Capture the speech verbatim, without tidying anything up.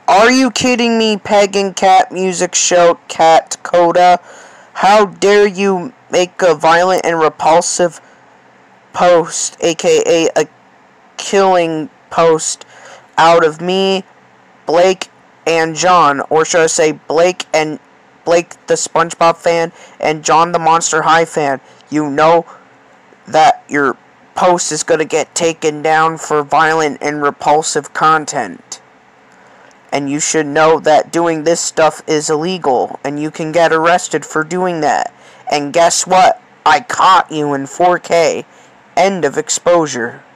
Are you kidding me, Pagan Cat Music Show Cat Coda? How dare you make a violent and repulsive post, aka a killing post, out of me, Blake, and John, or should I say Blake and Blake the SpongeBob fan and John the Monster High fan. You know that your post is going to get taken down for violent and repulsive content. And you should know that doing this stuff is illegal, and you can get arrested for doing that. And guess what? I caught you in four K. End of exposure.